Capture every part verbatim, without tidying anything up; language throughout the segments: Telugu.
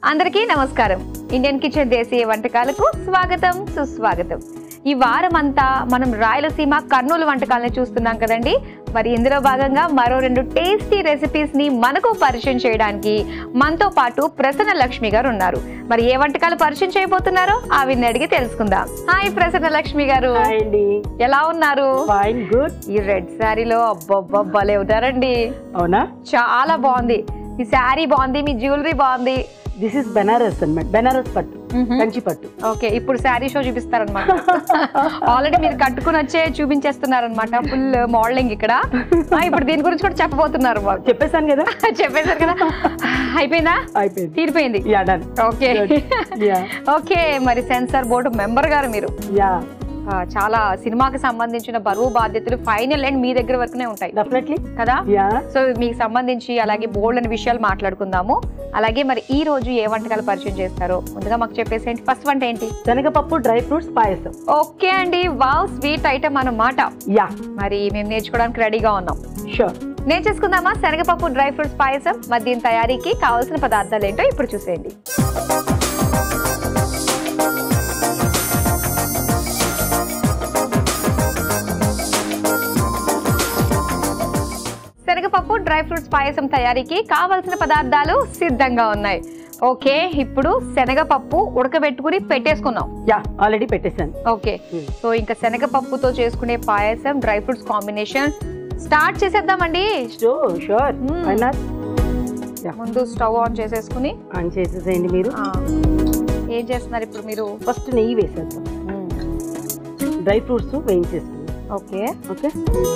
అందరికీ నమస్కారం. ఇండియన్ కిచెన్ దేశీయ వంటకాలకు స్వాగతం సుస్వాగతం. ఈ వారం అంతా మనం రాయలసీమ కర్నూలు వంటకాలను చూస్తున్నాం కదండి. మరి ఇందులో భాగంగా మరో రెండు టేస్టీ రెసిపీస్ ని మనకు పరిచయం చేయడానికి మనతో పాటు ప్రసన్న లక్ష్మి గారు ఉన్నారు. మరి ఏ వంటకాలు పరిచయం చేయబోతున్నారో ఆవిని అడిగి తెలుసుకుందాం. హాయ్ ప్రసన్న లక్ష్మి గారు, ఎలా ఉన్నారు? Fine, good. ఈ రెడ్ శారీలో అబ్బబ్బా భలే ఉన్నారండి. అవునా? చాలా బాగుంది. మీ శారీ బాగుంది, మీ జ్యువెలరీ బాగుంది. దిస్ ఇస్ బెనారస్ అన్నమాట, బెనారస్ పట్టు, కంచి పట్టు. ఓకే, ఇప్పుడు శారీ షో చూపిస్తారనమాట. ఆల్రెడీ మీరు కట్టుకుని వచ్చే చూపించేస్తున్నారనమాట, ఫుల్ మోడలింగ్ ఇక్కడ. ఇప్పుడు దీని గురించి కూడా చెప్పబోతున్నారు. చెప్పేశాను కదా చెప్పేశారు కదా. అయిపోయిందా? అయిపోయింది, తీరిపోయింది. Okay okay. మరి సెన్సార్ బోర్డు మెంబర్ గారు మీరు. యా, చాలా సినిమాకి సంబంధించిన బరువు బాధ్యతలు ఫైనల్ అండ్ మీ దగ్గర వరకునే ఉంటాయి డెఫినెట్లీ కదా. యా, సో మీకు సంబంధించి అలాగే బోల్డ్ అనే విషయాలు మాట్లాడుకుందాము. అలాగే మరి ఈ రోజు ఏ వంటకాలు పరిచయం చేస్తారో ముందుగా మాకు చెప్పేసేంటి. ఫస్ట్ వంట ఏంటి? శనగపప్పు డ్రై ఫ్రూట్స్ పాయసం. ఓకే అండి, వావ్, స్వీట్ ఐటమ్ అన్నమాట. యా, మరి మేము నేర్చుకోవడానికి రెడీగా ఉన్నాం. షూర్. నేర్చేసుకుందామా శనగపప్పు డ్రై ఫ్రూట్స్ పాయసం. మరి దీని తయారీకి కావాల్సిన పదార్థాలు ఏంటో ఇప్పుడు చూసేయండి. శనగపప్పు డ్రై ఫ్రూట్స్ పాయసం తయారీకి కావలసిన పదార్థాలు సిద్ధంగా ఉన్నాయి. ఓకే, ఇప్పుడు శనగపప్పు ఉడకబెట్టుకుని పెట్టేసుకున్నాం. యా, ఆల్రెడీ పెట్టేశాను. ఓకే, సో ఇంకా శనగపప్పుతో చేసుకునే పాయసం డ్రై ఫ్రూట్స్ కాంబినేషన్ స్టార్ట్ చేసేద్దామండి. Sure sure. ముందు స్టవ్ ఆన్ చేసేసుకుని ఆన్ చేసేసేయండి. మీరు ఏం చేస్తున్నారు ఇప్పుడు? మీరు ఫస్ట్ నెయ్యి వేసేద్దాం, డ్రై ఫ్రూట్స్ వేయించేసుకున్నాం. Okay okay.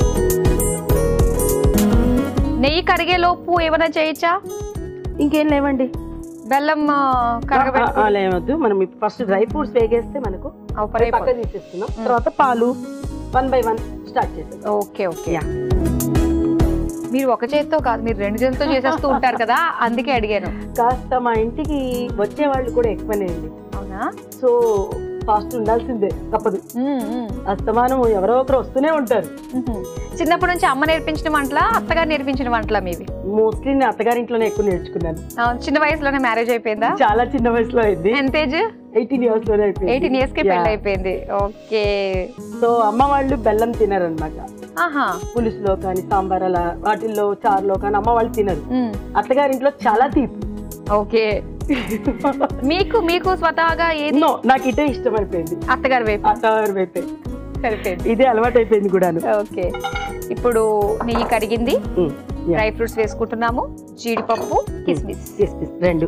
నెయ్యి కరిగే లోపు ఏమైనా చేయొచ్చా? ఇంకేం లేవండి, బెల్లం లేవద్దు. మనం ఫస్ట్ డ్రై ఫ్రూట్స్ వేగేస్తే మనకు పక్క తీసేస్తున్నాం. తర్వాత పాలు వన్ బై వన్ స్టార్ట్ చేస్తాం. Okay okay. మీరు ఒక చేతితో కాదు, మీరు రెండు చేతితో చేసేస్తూ ఉంటారు కదా, అందుకే అడిగాను. కాస్త మా ఇంటికి వచ్చే వాళ్ళు కూడా ఎక్కువనే అండి. అవునా? సో ఫాస్ట్ ఉండాల్సిందే, తప్పదు. అస్తమానం ఎవరో ఒకరు వస్తూనే ఉంటారు. చిన్నప్పటి నుంచి అమ్మ నేర్పించిన వంటలా, అత్తగారు నేర్పించిన వంటలా మీవి? మోస్ట్లీ నేను అత్తగారింట్లోనే ఎక్కువ నేర్చుకున్నాను. చిన్న వయసులోనే మ్యారేజ్ అయిపోయిందా? చాలా చిన్న వయసులో అయింది. ఎంత ఏజ్? ఎయిటీన్ ఇయర్స్ లోనే అయిపోయింది. ఎయిటీన్ ఇయర్స్ కి పెళ్లి అయిపోయింది. ఓకే. సో అమ్మ వాళ్ళు బెల్లం తినరనమాట. ఆహా. పులుసులో కానీ సాంబార్ అలా వాటిల్లో చారులో కానీ అమ్మ వాళ్ళు తినరు. అత్తగారింట్లో చాలా తీపి. ఓకే. మీకు మీకు స్వతహాగా ఏది? నాకు ఇటే ఇష్టం అయిపోయింది, అత్తగారు వైపు. అత్తగారు వైపే సరిపోయింది, ఇదే అలవాటు అయిపోయింది కూడా. ఓకే, ఇప్పుడు నెయ్యి కడిగింది, డ్రై ఫ్రూట్స్ వేసుకుంటున్నాము, జీడిపప్పు, కిస్మిస్ కిస్మిస్ రెండు.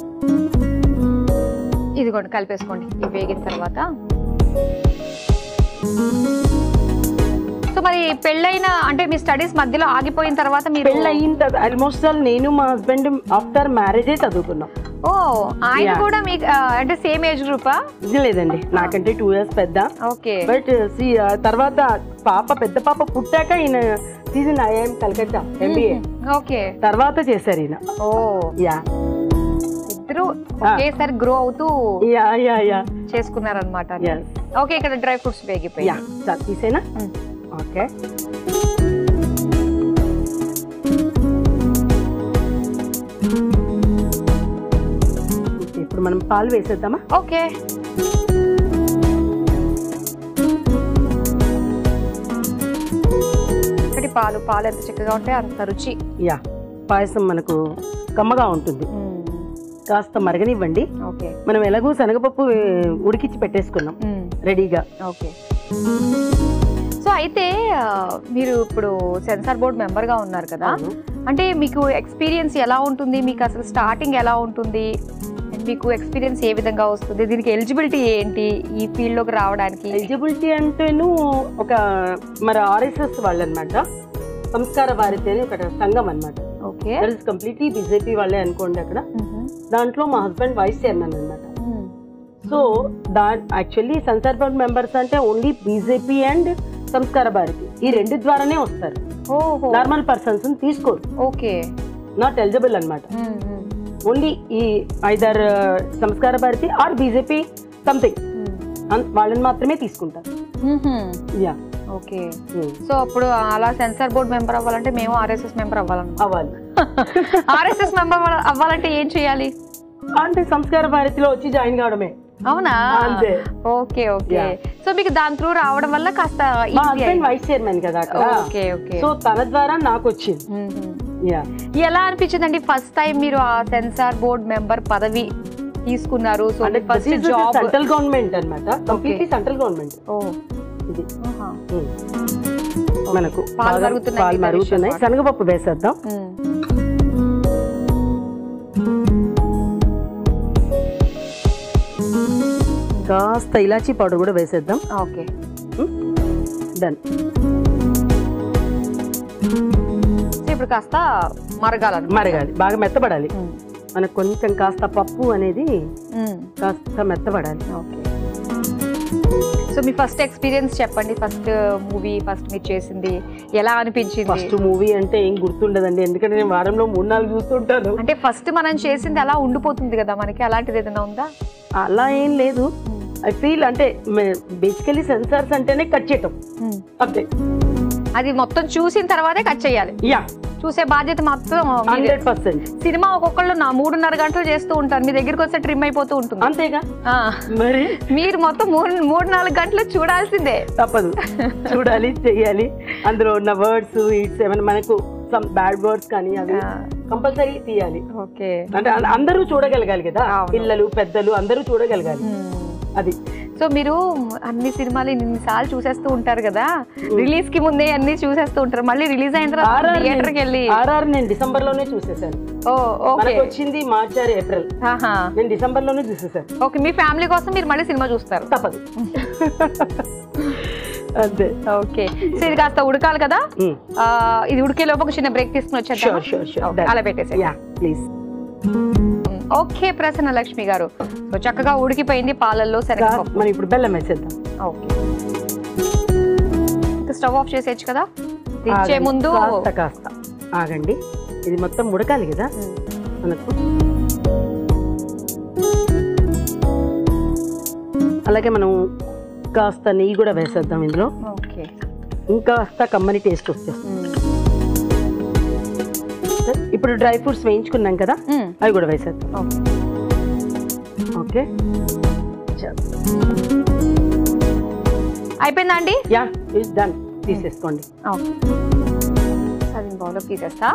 ఇదిగోండి కలిపేసుకోండి. ఇవి వేగిన తర్వాత సో మరి పెళ్ళైన అంటే మీ స్టడీస్ మధ్యలో ఆగిపోయిన తర్వాత మీరు పెళ్ళయిన తర్వాత ఆల్మోస్ట్ ఆల్ నేను మా హస్బెండ్ ఆఫ్టర్ మ్యారేజే చదువుకున్నాం. ఓ, ఆయన కూడా మీకు అంటే సేమ్ ఏజ్ గ్రూపా? లేదండి, నాకంటే టూ ఇయర్స్ పెద్ద. ఓకే. బట్ తర్వాత పాప పెద్ద పాప పుట్టాక ఈయన సీజన్ ఐఐఎం కలకత్తా ఎంబీఏ. ఓకే. తర్వాత చేశారు ఈయన. ఓ యా, ఇద్దరు ఒకేసారి గ్రో అవుతూ యా యా యా చేసుకున్నారనమాట. ఓకే, ఇక్కడ డ్రై ఫ్రూట్స్ వేగిపోయి తీసేనా? ఓకే. ఇప్పుడు మనం పాలు వేసేద్దామా? ఓకే. ఇక్కడ పాలు పాలు ఎంత చక్కగా ఉంటే అంత రుచి. యా, పాయసం మనకు కమ్మగా ఉంటుంది. కాస్త మరగనివ్వండి. ఓకే. మనం ఎలాగో శనగపప్పు ఉడికించి పెట్టేసుకున్నాం రెడీగా. ఓకే. సో అయితే మీరు ఇప్పుడు సెన్సార్ బోర్డ్ మెంబర్ గా ఉన్నారు కదా, అంటే మీకు ఎక్స్పీరియన్స్ ఎలా ఉంటుంది? మీకు అసలు స్టార్టింగ్ ఎలా ఉంటుంది? మీకు ఎక్స్పీరియన్స్ ఏ విధంగా వస్తుంది? దీనికి ఎలిజిబిలిటీ ఏంటి ఈ ఫీల్డ్ లోకి రావడానికి? ఎలిజిబిలిటీ అంటేను ఒక మరి ఆర్ఎస్ఎస్ వాళ్ళు అనమాట, సంస్కార భారతి అని ఒక సంఘం అనమాట. ఓకే. కంప్లీట్లీ బీజేపీ వాళ్ళే అనుకోండి అక్కడ. దాంట్లో మా హస్బెండ్ వైస్ చైర్మన్ అనమాట. So the actually censor board members అంటే only BJP and Sanskar Bharati ఈ రెండు ద్వారానే వస్తారు. నార్మల్ పర్సన్స్ తీసుకోరు. ఓకే. నాట్ ఎలిజిబుల్ అనమాట. ఓన్లీ ఈ either Sanskar Bharati or BJP something వాళ్ళని మాత్రమే తీసుకుంటారు. Yeah, okay. సో అప్పుడు అలా సెన్సార్ బోర్డ్ మెంబర్ అవ్వాలంటే మేము ఆర్ఎస్ఎస్ మెంబర్ అవ్వాలని అవ్వాలి. ఆర్ఎస్ఎస్ మెంబర్ అవ్వాలంటే ఏం చేయాలి? అంటే సంస్కార భారతిలో వచ్చి జాయిన్ కావడమే. అవునా? అంతే. Okay okay. సో మీకు దాని త్రూ రావడం వల్ల కాస్త మా హస్బెండ్ వైస్ చైర్మన్ కదా అక్కడ. Okay okay. సో తన ద్వారా నాకు వచ్చింది. యా. ఎలా అనిపించిందండి ఫస్ట్ టైం మీరు ఆ సెన్సార్ బోర్డ్ మెంబర్ పదవి తీసుకున్నారు? సో అంటే ఫస్ట్ జాబ్ సెంట్రల్ గవర్నమెంట్ అన్నమాట, కంప్లీట్లీ సెంట్రల్ గవర్నమెంట్. ఓ ఇది ఆహా. మనకు పాలు మరుగుతున్నాయి. పాలు మరుగుతున్నాయి. శనగపప్పు వేసేద్దాం. కాస్త ఇలాచీ పౌడర్ కూడా వేసేద్దాం. Okay done. ఇప్పుడు కాస్త మరగాలి మరగాలి, బాగా మెత్తబడాలి. మనకు కొంచెం కాస్త పప్పు అనేది కాస్త మెత్తబడాలి. ఓకే. సో మీ ఫస్ట్ ఎక్స్పీరియన్స్ చెప్పండి. ఫస్ట్ మూవీ ఫస్ట్ మీరు చేసింది ఎలా అనిపించింది? ఫస్ట్ మూవీ అంటే ఏం గుర్తుండదండి, ఎందుకంటే నేను వారంలో మూడు నాలుగు చూస్తుంటాను. అంటే ఫస్ట్ మనం చేసింది అలా ఉండిపోతుంది కదా మనకి, అలాంటిది ఏదైనా ఉందా? అలా ఏం లేదు. ఐ ఫీల్ అంటే బేసికలీ సెన్సార్స్ అంటేనే కట్ చేయటం అంతే. అది మొత్తం చూసిన తర్వాతే కట్ చేయాలి. యా, చూసే బాధ్యత మొత్తం హండ్రెడ్ పర్సెంట్. సినిమా ఒక్కొక్కళ్ళు నా మూడున్నర గంటలు చేస్తూ ఉంటారు, మీ దగ్గరికి వస్తే ట్రిమ్ అయిపోతూ ఉంటుంది. అంతేగా మరి. మీరు మొత్తం మూడు మూడు నాలుగు గంటలు చూడాల్సిందే, తప్పదు. చూడాలి, చెయ్యాలి. అందులో ఉన్న వర్డ్స్ ఇట్స్ ఏమైనా మనకు సమ్ బ్యాడ్ వర్డ్స్ కానీ అవి కంపల్సరీ తీయాలి. ఓకే. అంటే అందరూ చూడగలగాలి కదా, పిల్లలు పెద్దలు అందరూ చూడగలగాలి. అది. సో మీరు అన్ని సినిమాలు ఇన్నిసార్లు చూసేస్తూ ఉంటారు కదా, రిలీజ్ కి ముందే అన్ని చూసేస్తూ ఉంటారు, మళ్ళీ రిలీజ్ అయిన తర్వాత థియేటర్ కి వెళ్ళి? ఆర్ఆర్ నేను డిసెంబర్ లోనే చూసేసాను. ఓ ఓకే. వచ్చింది మార్చ్ ఆర్ ఏప్రిల్, నేను డిసెంబర్ లోనే చూసేసాను. ఓకే. మీ ఫ్యామిలీ కోసం మీరు మళ్ళీ సినిమా చూస్తారు? తప్పదు. అంతే. ఓకే. సో ఇది కాస్త ఉడకాలి కదా, ఇది ఉడికే లోపు ఒక చిన్న బ్రేక్ తీసుకుని వచ్చేద్దాం. అలా పెట్టేసి ప్లీజ్. ఓకే ప్రసన్న లక్ష్మి గారు, సో చక్కగా ఉడికిపోయింది పాలల్లో శనగపప్పు. మనం ఇప్పుడు బెల్లం వేసేద్దాం. ఓకే. స్టవ్ ఆఫ్ చేసేయచ్చు కదా దించే ముందు? కాస్త కాస్త ఆగండి, ఇది మొత్తం ఉడకాలి కదా మనకు. అలాగే మనం కాస్త నెయ్యి కూడా వేసేద్దాం ఇందులో. ఓకే. ఇంకాస్త కమ్మని టేస్ట్ వచ్చేస్తుంది. ఇప్పుడు డ్రై ఫ్రూట్స్ వేయించుకున్నాం కదా, అవి కూడా వేసేద్దాం. ఓకే. అయిపోయిందా అండి? Yeah, it's done. తీసేసుకోండి. సర్వింగ్ బౌల్ తీసేస్తా.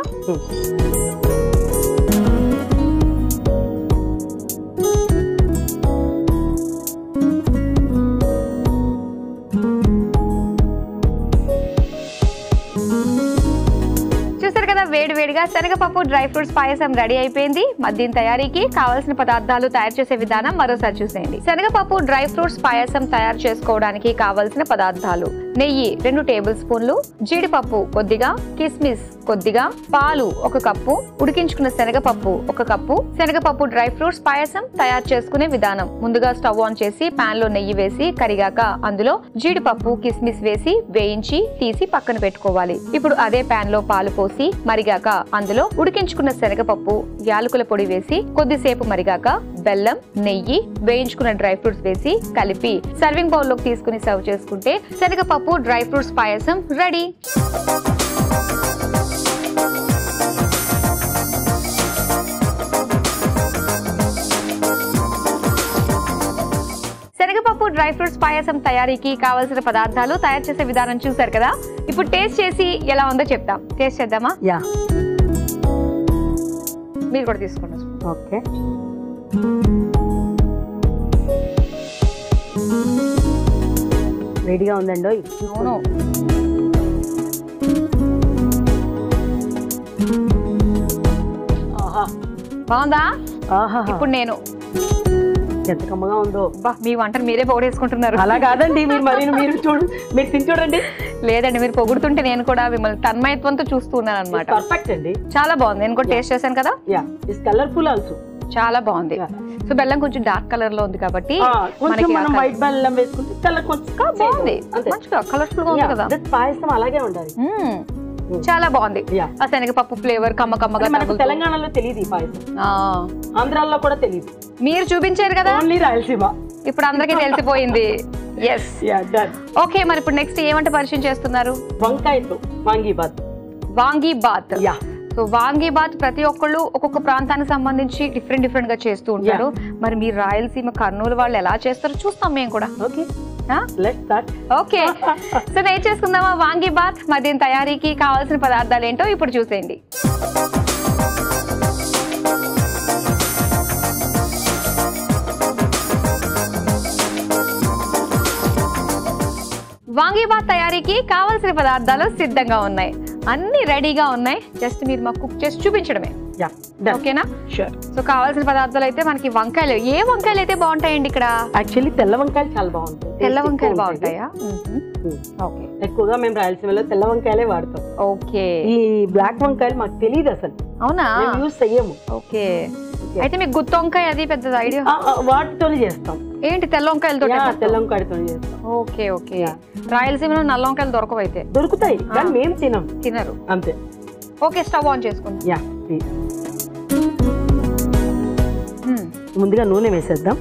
చూసారు కదా, వేడి వేడిగా శనగపప్పు డ్రై ఫ్రూట్స్ పాయసం రెడీ అయిపోయింది. మద్యం తయారీకి కావాల్సిన పదార్థాలు తయారు చేసే విధానం మరోసారి చూసేయండి. శనగపప్పు డ్రై ఫ్రూట్స్ పాయసం తయారు చేసుకోవడానికి కావాల్సిన పదార్థాలు: నెయ్యి రెండు టేబుల్ స్పూన్లు, జీడిపప్పు కొద్దిగా, కిస్మిస్ కొద్దిగా, పాలు ఒక కప్పు, ఉడికించుకున్న శనగపప్పు ఒక కప్పు. శనగపప్పు డ్రై ఫ్రూట్స్ పాయసం తయారు చేసుకునే విధానం: ముందుగా స్టవ్ ఆన్ చేసి పాన్ లో నెయ్యి వేసి కరిగాక అందులో జీడిపప్పు కిస్మిస్ వేసి వేయించి తీసి పక్కన పెట్టుకోవాలి. ఇప్పుడు అదే పాన్ లో పాలు పోసి మరిగాక అందులో ఉడికించుకున్న శనగపప్పు, యాలకుల పొడి వేసి కొద్దిసేపు మరిగాక బెల్లం, నెయ్యి, వేయించుకున్న డ్రై ఫ్రూట్స్ వేసి కలిపి సర్వింగ్ బౌల్ లోకి తీసుకుని సర్వ్ చేసుకుంటే శనగపప్పు డ్రై ఫ్రూట్స్ పాయసం రెడీ. శనగపప్పు డ్రై ఫ్రూట్స్ పాయసం తయారీకి కావాల్సిన పదార్థాలు తయారు చేసే విధానం చూసారు కదా, ఇప్పుడు టేస్ట్ చేసి ఎలా ఉందో చెప్తాం. టేస్ట్ చేద్దామా? యా, మీరు కూడా తీసుకోండి. ఓకే. రెడీగా ఉందండి. అవును. బాగుందా? ఇప్పుడు నేను ఎంత కమ్మగా ఉందో. మీ వంటను మీరే పొగిడేసుకుంటున్నారు. అలా కాదండి, మీరు మరి మీరు చూడు, మీరు తిని చూడండి. లేదండి, మీరు పొగుడుతుంటే నేను కూడా మిమ్మల్ని తన్మయత్వంతో చూస్తూ ఉన్నాను అనమాట. పర్ఫెక్ట్ అండి, చాలా బాగుంది. నేను కూడా టేస్ట్ చేశాను కదా. Yeah, it's colourful also. చాలా బాగుంది. సో బెల్లం కొంచెం డార్క్ కలర్ లో ఉంది కాబట్టి మనకి మనం వైట్ బెల్లం వేసుకుంటే కలర్ కొంచెం బాగుంది, మంచిగా కలర్ఫుల్ గా ఉంది కదా. పాయసం అలాగే ఉండాలి. చాలా బాగుంది. ఆ శనగపప్పు ఫ్లేవర్ కమ్మ కమ్మగా. మనకు తెలంగాణలో తెలియదు ఈ పాయసం, ఆంధ్రాలో కూడా తెలియదు. మీరు చూపించారు కదా, ఓన్లీ రాయలసీమ. ఇప్పుడు అందరికీ తెలిసిపోయింది. ఎస్. ఓకే, మరి ఇప్పుడు నెక్స్ట్ ఏమంటే పరిచయం చేస్తున్నారు? వంకాయతో వాంగీ బాత్. వాంగీ బాత్. యా. సో వాంగీబాత్ ప్రతి ఒక్కళ్ళు ఒక్కొక్క ప్రాంతానికి సంబంధించి డిఫరెంట్ డిఫరెంట్ గా చేస్తూ ఉంటారు. మరి మీరు రాయలసీమ కర్నూలు వాళ్ళు ఎలా చేస్తారో చూస్తాం మేము కూడా. ఓకే ఓకే సో నేను చేసుకుందామా వాంగీబాత్. మరి దీని తయారీకి కావాల్సిన పదార్థాలు ఏంటో ఇప్పుడు చూసేయండి. వాంగీబాత్ తయారీకి కావాల్సిన పదార్థాలు సిద్ధంగా ఉన్నాయి, అన్ని రెడీగా ఉన్నాయి. జస్ట్ మీరు మాకు కుక్ చేసి చూపించడమే. ఓకేనా? సో కావాల్సిన పదార్థాలు అయితే మనకి వంకాయలు. ఏ వంకాయలు అయితే బాగుంటాయండి ఇక్కడ? యాక్చువల్లీ తెల్ల వంకాయలు చాలా బాగుంటాయి. తెల్ల వంకాయలు బాగుంటాయా? ఓకే, ఎక్కువగా మేము రాయలసీమలో తెల్ల వంకాయలే వాడతాం. ఓకే, ఈ బ్లాక్ వంకాయలు మాకు తెలియదు అసలు. అవునా? యూజ్ చెయ్యము. ఓకే, అయితే మీకు గుత్తి వంకాయ అది పెద్ద ఐడియా? వాటితోనే చేస్తాం. ఏంటి తెల్ల వంకాయలతో? తెల్ల వంకాయతో చేస్తాం. Okay okay. రాయలసీమలో నల్ల వంకాయలు దొరకవు అయితే? దొరుకుతాయి కానీ మేము తినం. తినరు అంతే. ఓకే, స్టవ్ ఆన్ చేసుకుందాం. యా, ముందుగా నూనె వేసేద్దాం.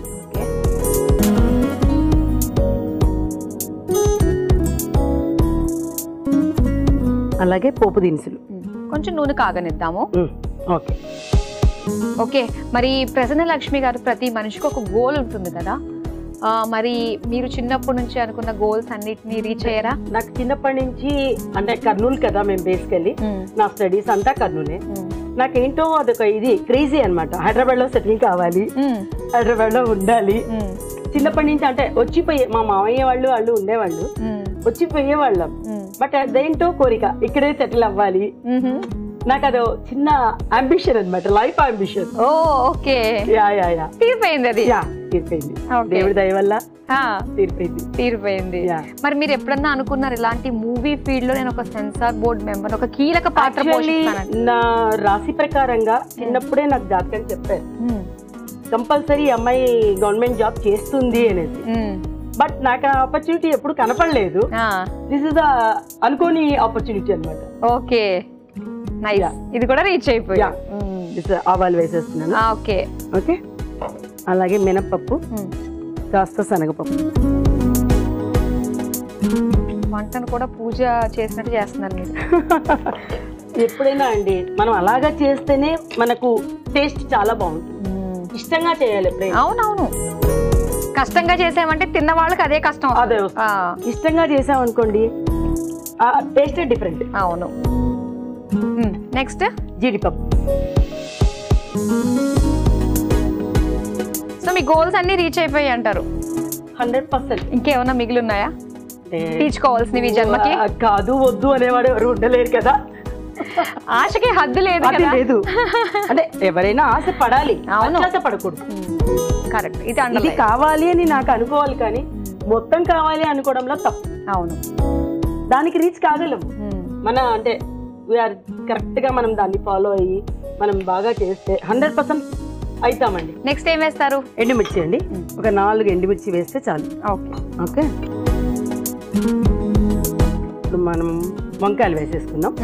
అలాగే పోపు దినుసులు కొంచెం నూనె కాగనిద్దాము. Okay okay. మరి ప్రసన్న లక్ష్మి గారు, ప్రతి మనిషికి ఒక గోల్ ఉంటుంది కదా, మరి మీరు చిన్నప్పటి నుంచి అనుకున్న గోల్స్ అన్నిటిని రీచ్ అయ్యారా? నాకు చిన్నప్పటి నుంచి అంటే కర్నూలు కదా మేము బేసికల్లీ, నా స్టడీస్ అంతా కర్నూలే. నాకేంటో అదొక ఇది క్రేజీ అనమాట. హైదరాబాద్ లో సెటిల్ కావాలి, హైదరాబాద్ లో ఉండాలి. చిన్నప్పటి నుంచి అంటే వచ్చిపోయే మా మామయ్య వాళ్ళు వాళ్ళు ఉండేవాళ్ళు, వచ్చిపోయే వాళ్ళం. బట్ అదేంటో కోరిక ఇక్కడే సెటిల్ అవ్వాలి. నాకు అదో చిన్న అంబిషన్ అనమాట, life ambition. Okay, yeah yeah yeah తీరిపోయింది అది. యా తీరిపోయింది, దేవుడి దయ వల్ల తీరిపోయింది తీరిపోయింది. మరి మీరు ఎప్పుడన్నా అనుకున్నారు ఇలాంటి మూవీ ఫీల్డ్ లో నేను ఒక సెన్సార్ బోర్డ్ మెంబర్, ఒక కీలక పాత్ర పోషిస్తానని? నా రాశి ప్రకారంగా చిన్నప్పుడే నాకు జాతకం చెప్పారు, కంపల్సరీ అమ్మాయి గవర్నమెంట్ జాబ్ చేస్తుంది అనేసి. బట్ నాకు ఆ ఆపర్చునిటీ ఎప్పుడు కనపడలేదు. దిస్ ఇస్ అనుకోని ఆపర్చునిటీ అనమాట. ఓకే, ఇది కూడా రీచ్ అయిపోయా. ఆవాలు వేసేస్తున్నాను. ఓకే ఓకే, అలాగే మినప్పప్పు, కాస్త శనగపప్పు. వంటను కూడా పూజ చేసినట్టు చేస్తున్నారు మీరు. ఎప్పుడైనా అండి మనం అలాగా చేస్తేనే మనకు టేస్ట్ చాలా బాగుంటుంది. ఇష్టంగా చేయాలి ఎప్పుడైనా. అవునవును, కష్టంగా చేసామంటే తిన్న వాళ్ళకి అదే కష్టం. అదే ఇష్టంగా చేసామనుకోండి ఆ టేస్ట్ డిఫరెంట్. అవును. నెక్స్ట్ జీడిపప్పు. సో మీ గోల్స్ అన్ని రీచ్ అయిపోయి అంటారు? Hundred percent. ఇంకేమన్నా మిగిలి ఉన్నాయా తీర్చుకోవాల్సినవి జన్మకి? కాదు, వద్దు అనేవాడు ఎవరు ఉండలేరు కదా. ఆశకి హద్దు లేదు లేదు. అంటే ఎవరైనా ఆశ పడాలి, ఆశ పడకూడదు. కరెక్ట్. ఇది కావాలి అని నాకు అనుకోవాలి, కానీ మొత్తం కావాలి అనుకోవడంలో తప్పు. అవును, దానికి రీచ్ కాగలము మన అంటే వీఆర్ కరెక్ట్ గా మనం దాన్ని ఫాలో అయ్యి మనం బాగా చేస్తే హండ్రెడ్ పర్సెంట్ అవుతామండి. నెక్స్ట్ ఏం వేస్తారు? ఎండుమిర్చి అండి, ఒక నాలుగు ఎండుమిర్చి వేస్తే చాలు. ఓకే ఓకే, ఇప్పుడు మనం వంకాయలు వేసేసుకుందాం.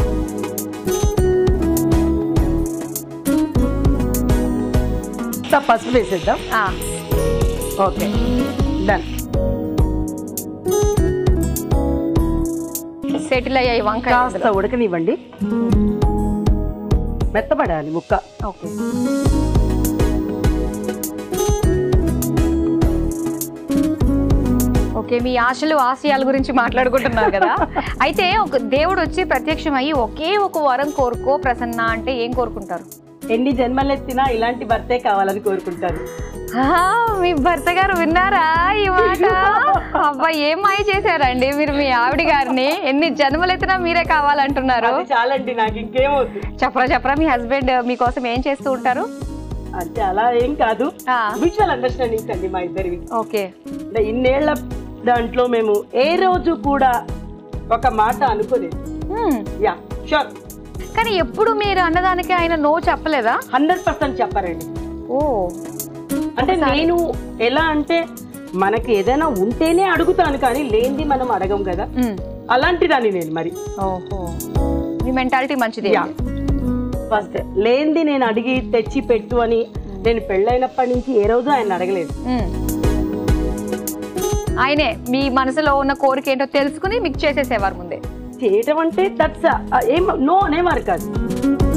పసుపు వేసేద్దాం. Okay, done. సెటిల్ అయ్యాయి వంకాయ. కాస్త ఉడకనివ్వండి, మెత్తపడాలి ముక్క. Okay, okay. మీ ఆశలు ఆశయాల గురించి మాట్లాడుకుంటున్నారు కదా. అయితే ఒక దేవుడు వచ్చి ప్రత్యక్షమయ్యి ఒకే ఒక వరం కోరుకో ప్రసన్న అంటే ఏం కోరుకుంటారు? ఎన్ని జన్మలెత్తినా ఇలాంటి భర్తే కావాలని కోరుకుంటారు. మీ భర్త గారు విన్నారా ఈ మాట? అబ్బా, ఏం మాయ చేశారండి మీరు మీ ఆవిడ గారిని. ఎన్ని జన్మలెత్తినా మీరే కావాలంటున్నారు. చాలండి, నాకు ఇంకేమవుతుంది. చెప్పరా చెప్పరా మీ హస్బెండ్ మీకోసం ఏం చేస్తూ ఉంటారు? అంటే అలా ఏం కాదు, మ్యూచువల్ అండర్స్టాండింగ్ అండి మా ఇద్దరివి. ఓకే, అంటే ఇన్నేళ్ల దాంట్లో మేము ఏ రోజు కూడా ఒక మాట అనుకోలేదు. Yeah sure. కానీ ఎప్పుడు మీరు అన్నదానికి ఆయన నో చెప్పలేదా? హండ్రెడ్ పర్సెంట్ చెప్పారండి. ఓ, అంటే నేను ఎలా అంటే మనకి ఏదైనా ఉంటేనే అడుగుతాను, కానీ లేనిది మనం అడగం కదా, అలాంటిదాన్ని నేను. మరి ఓహో, మీ మెంటాలిటీ మంచిది. ఫస్ట్ లేనిది నేను అడిగి తెచ్చి పెట్టు అని నేను పెళ్ళైనప్పటి నుంచి ఏ రోజు ఆయన అడగలేదు. ఆయనే మీ మనసులో ఉన్న కోరిక ఏంటో తెలుసుకుని మీకు చేసేసేవారు ముందే. చేయటం అంటే దట్స్ ఏం నో అనేవారు కాదు.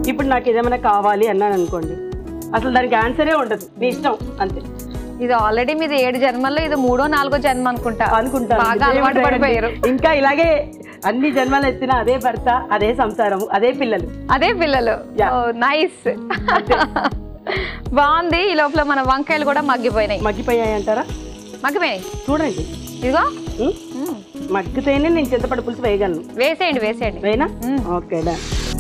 ఇప్పుడు నాకు ఏదేమైనా కావాలి అన్నాను అనుకోండి, అసలు దానికి ఆన్సరే ఉండదు, నీ ఇష్టం అంతే. ఇది ఆల్రెడీ మీది ఏడు జన్మల్లో ఇది మూడో నాలుగో జన్మ అనుకుంటా అనుకుంటా బాగా అలవాటు పడిపోయారు. ఇంకా ఇలాగే అన్ని జన్మలు ఎత్తిన అదే భర్త, అదే సంసారం, అదే పిల్లలు, అదే పిల్లలు. నైస్, బాగుంది. ఈ లోపల మన వంకాయలు కూడా మగ్గిపోయినాయి. మగ్గిపోయాయి అంటారా? మగ్గిపోయినాయి చూడండి. ఇదిగో మగ్గితేనే నేను చింతపండు పులుసు వేయగలను. వేసేయండి వేసేయండి. వేయనా? ఓకే డా.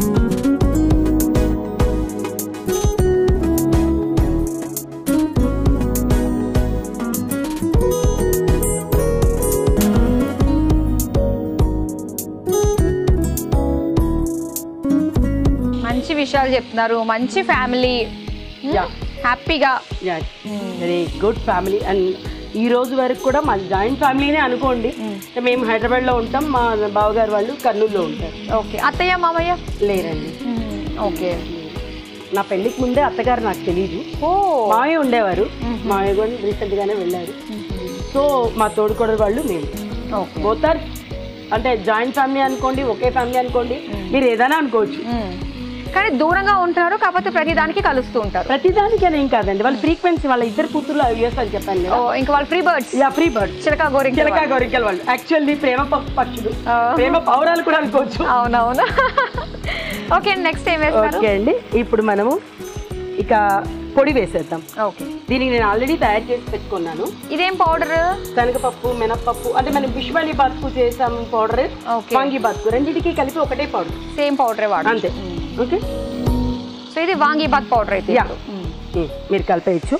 మంచి విషయాలు చెప్తున్నారు, మంచి ఫ్యామిలీ, హ్యాపీగా. Very good family. అండ్ ఈ రోజు వరకు కూడా మా జాయింట్ ఫ్యామిలీనే అనుకోండి. మేము హైదరాబాద్ లో ఉంటాం, మా బావగారు వాళ్ళు కర్నూలులో ఉంటారు. ఓకే. అత్తయ్య మామయ్య లేరండి. ఓకే. నా పెళ్లికి ముందే అత్తగారు నాకు తెలియదు, మావయ్య ఉండేవారు. మావయ్య కూడా రీసెంట్ గానే వెళ్ళారు. సో మా తోడుకోడలు వాళ్ళు మేము పోతారు. అంటే జాయింట్ ఫ్యామిలీ అనుకోండి, ఒకే ఫ్యామిలీ అనుకోండి, మీరు ఏదైనా అనుకోవచ్చు. కానీ దూరంగా ఉంటారు, కాకపోతే ప్రతిదానికి కలుస్తూ ఉంటారు. ప్రతిదానికి అని ఏం కాదండి, వాళ్ళ ఫ్రీక్వెన్సీ, వాళ్ళ ఇద్దరు కూతుర్లు యూఎస్ అని చెప్పాను. ఇంకా వాళ్ళు free birds. Yeah, free birds, చిలకా గోరింక చిలకా గోరింకల వాళ్ళు. యాక్చువల్లీ ప్రేమ పక్షులు, ప్రేమ పౌరాలు కూడా అనుకోవచ్చు. అవునవును. ఓకే, నెక్స్ట్ ఏం వేస్తారు? ఓకే అండి, ఇప్పుడు మనము ఇక పొడి వేసేద్దాం. ఓకే. దీనికి నేను ఆల్రెడీ తయారు చేసి పెట్టుకున్నాను. ఇదేం పౌడర్? శనగపప్పు, మినపప్పు, అంటే మనం బిష్వాలి బాత్కు చేసాం పౌడర్, వాంగి బాత్కు, రెండింటికి కలిపి ఒకటే పౌడర్, సేమ్ పౌడర్ వాడు అంతే. ఓకే. సో ఇది వాంగి బాత్ పౌడర్ అయితే మీరు కలిపేయచ్చు.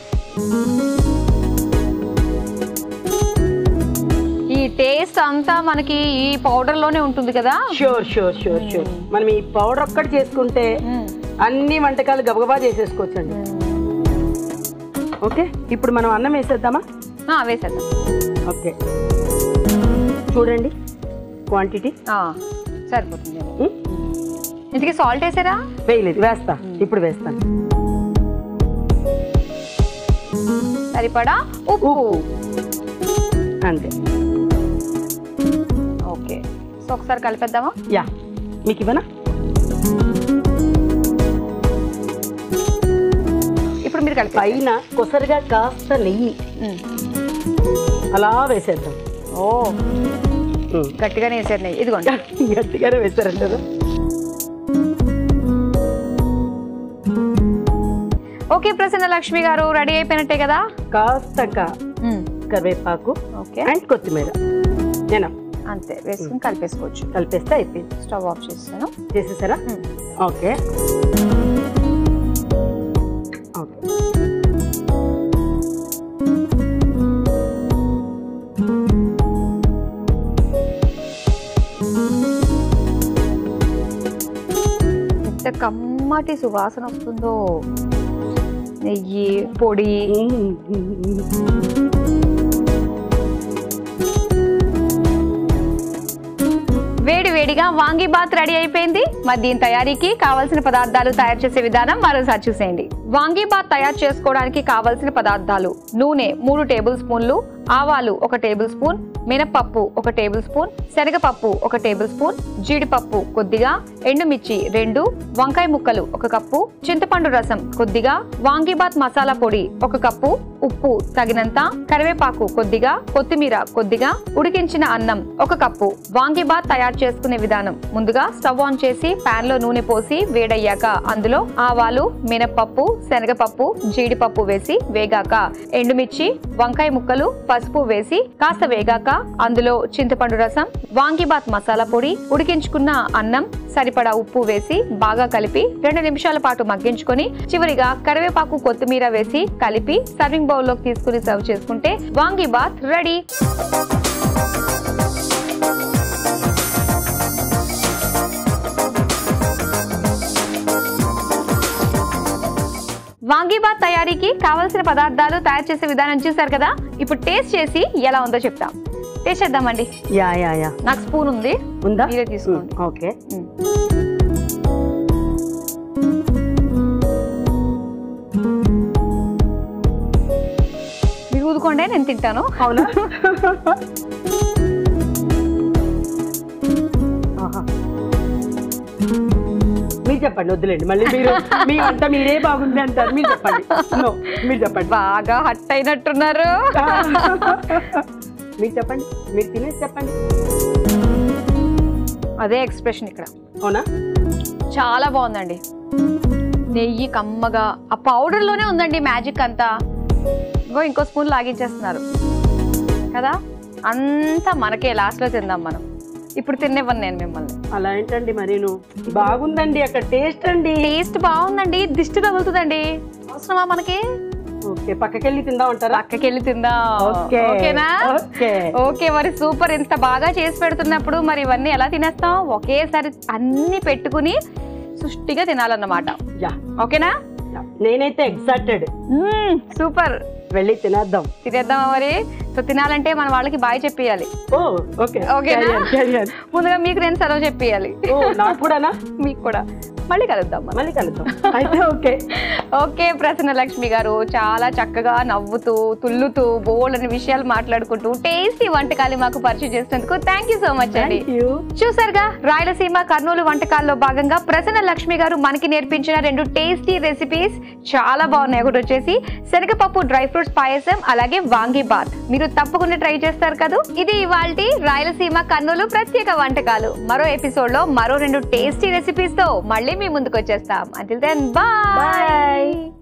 ఈ టేస్ట్ అంతా మనకి ఈ పౌడర్ లోనే ఉంటుంది కదా. షూర్ షూర్ షూర్ షూర్ మనం ఈ పౌడర్ ఒక్కటి చేసుకుంటే అన్ని వంటకాలు గబగబా చేసేసుకోవచ్చు అండి. ఓకే, ఇప్పుడు మనం అన్నం వేసేద్దామా? వేసేద్దాం. ఓకే, చూడండి క్వాంటిటీ సరిపోతుంది. ఇంతకీ సాల్ట్ వేసారా? వేయలేదు, వేస్తా, ఇప్పుడు వేస్తాను. సరిపడా ఉప్పు, అంతే. ఓకే, సో ఒకసారి కలిపేద్దామా? యా, మీకు ఇవ్వనా? ఇప్పుడు మీరు కలిపి పైన కొసరుగా కాస్త నెయ్యి అలా వేసేద్దాం. ఓ, గట్టిగానే వేసారు నెయ్యి. ఇదిగోండి, గట్టిగానే వేసారంటారు. ఓకే ప్రసన్న లక్ష్మి గారు, రెడీ అయిపోయినట్టే కదా. కాస్త కరివేపాకు అండ్ కొత్తిమీర నేను అంతే వేసుకుని కలిపేసుకోవచ్చు. కలిపేస్తే అయిపోయింది. స్టవ్ ఆఫ్ చేస్తాను. చేసేసారా? Okay okay. ఎంత కమ్మటి సువాసన వస్తుందో, నెయ్యి పొడి. వేడి వేడిగా వాంగి బాత్ రెడీ అయిపోయింది. మరి దీని తయారీకి కావాల్సిన పదార్థాలు, తయారు చేసే విధానం మరోసారి చూసేయండి. వాంగి బాత్ తయారు చేసుకోవడానికి కావాల్సిన పదార్థాలు: నూనె మూడు టేబుల్ స్పూన్లు, ఆవాలు ఒక టేబుల్ స్పూన్, మినపప్పు ఒక టేబుల్ స్పూన్, శనగపప్పు ఒక టేబుల్ స్పూన్, జీడిపప్పు కొద్దిగా, ఎండుమిర్చి రెండు, వంకాయ ముక్కలు ఒక కప్పు, చింతపండు రసం కొద్దిగా, వాంగిబాత్ మసాలా పొడి ఒక కప్పు, ఉప్పు తగినంత, కరివేపాకు కొద్దిగా, కొత్తిమీర కొద్దిగా, ఉడికించిన అన్నం ఒక కప్పు. వాంగిబాత్ తయారు చేసుకునే విధానం: ముందుగా స్టవ్ ఆన్ చేసి పాన్ లో నూనె పోసి వేడయ్యాక అందులో ఆవాలు, మినపప్పు, శనగపప్పు, జీడిపప్పు వేసి వేగాక ఎండుమిర్చి, వంకాయ ముక్కలు, పసుపు వేసి కాస్త వేగాక అందులో చింతపండు రసం, వాంగిబాత్ మసాలా పొడి, ఉడికించుకున్న అన్నం, సరిపడా ఉప్పు వేసి బాగా కలిపి రెండు నిమిషాల పాటు మగ్గించుకొని చివరిగా కరివేపాకు, కొత్తిమీర వేసి కలిపి సర్వింగ్ బౌల్ లోకి తీసుకుని సర్వ్ చేసుకుంటే వాంగిబాత్ రెడీ. వాంగిబాత్ తయారీకి కావలసిన పదార్థాలు, తయారు చేసే విధానం చూసారు కదా. ఇప్పుడు టేస్ట్ చేసి ఎలా ఉందో చెప్తాం. టేస్ట్ చేద్దామండి. యా యా యా నాకు స్పూన్ ఉంది, ఉందా? మీరే తీసుకోండి. ఓకే. మీరు ఊదుకోండి, నేను తింటాను. అవునా? మీరు చెప్పండి, వద్దులేండి మళ్ళీ మీరు మీ వంట మీరే బాగుంది అంటారు. మీరు చెప్పండి. నో మీరు చెప్పండి. బాగా హట్ అయినట్టున్నారు. మీరు చెప్పండి, మీరు తినేసి చెప్పండి. అదే ఎక్స్ప్రెషన్ ఇక్కడ. అవునా? చాలా బాగుందండి. నెయ్యి కమ్మగా ఆ పౌడర్ లోనే ఉందండి మ్యాజిక్ అంతా. ఇంకో ఇంకో స్పూన్ లాగించేస్తున్నారు కదా, అంతా మనకే. లాస్ట్ లో తిందాం మనం. ఇప్పుడు తినేవ్వను నేను మిమ్మల్ని. అలా ఏంటండి మరి? బాగుందండి అక్కడ టేస్ట్ అండి. టేస్ట్ బాగుందండి, దిష్టి తగులుతుందండి. అవసరమా మనకి? ఓకే, పక్కకెళ్ళి తిందాం అంటారా? పక్కకెళ్ళి తిందాం. ఓకేనా? ఓకే, మరి సూపర్. ఇంత బాగా చేసి పెడుతున్నప్పుడు మరి ఇవన్నీ ఎలా తినేస్తాం? ఒకేసారి అన్ని పెట్టుకుని సుష్టిగా తినాలన్నమాట. ఓకేనా? నేనైతే ఎక్సైటెడ్. సూపర్, వెళ్ళి తినేద్దాం. తినేద్దామా మరి? సో తినాలంటే మన వాళ్ళకి బాయ్ చెప్పేయాలి. ఓకేనా? ముందుగా మీకు నేను సెలవు చెప్పేయాలి. నాకు కూడానా? మీకు కూడా. మళ్ళీ కలుద్దాం, మళ్ళీ కలుద్దాం. అయితే ఓకే. ఓకే ప్రసన్న లక్ష్మి గారు చాలా చక్కగా నవ్వుతూ తుల్లుతూ బోల్డ్ అనే విషయాలు మాట్లాడుకుంటూ టేస్టీ వంటకాలు మాకు పరిచయం చేసినందుకు థ్యాంక్ యూ సో మచ్ అండి. చూసారుగా, రాయలసీమ కర్నూలు వంటకాల్లో భాగంగా ప్రసన్న లక్ష్మి గారు మనకి నేర్పించిన రెండు టేస్టీ రెసిపీస్ చాలా బాగున్నాయి. ఒకటి వచ్చేసి శనగపప్పు డ్రై ఫ్రూట్స్ పాయసం, అలాగే వాంగి బాత్. మీరు తప్పకుండా ట్రై చేస్తారు కదా. ఇది ఇవాల్టి రాయలసీమ కర్నూలు ప్రత్యేక వంటకాలు. మరో ఎపిసోడ్ లో మరో రెండు టేస్టీ రెసిపీస్ తో మళ్ళీ మీ ముందుకు వచ్చేస్తాం. Until then bye.